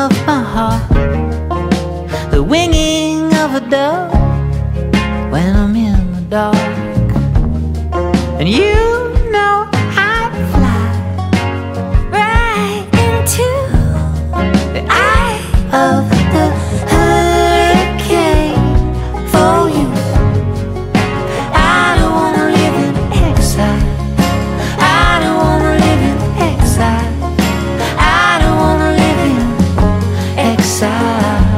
of my heart, the winging of a dove when I'm in the dark. And you know I'd fly right into the eye of the hurricane for you. I don't wanna live in exile. I don't wanna live in exile. I don't wanna live in exile.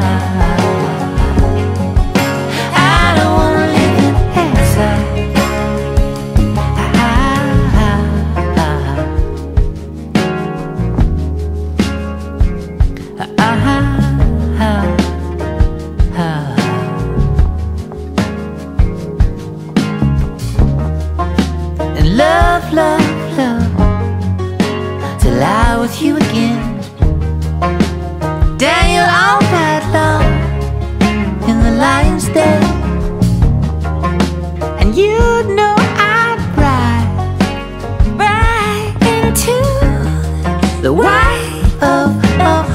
I don't wanna live in exile. And love, love, love to lie with you again. Daniel all night long in the lion's den. And you know I'd ride right into the white of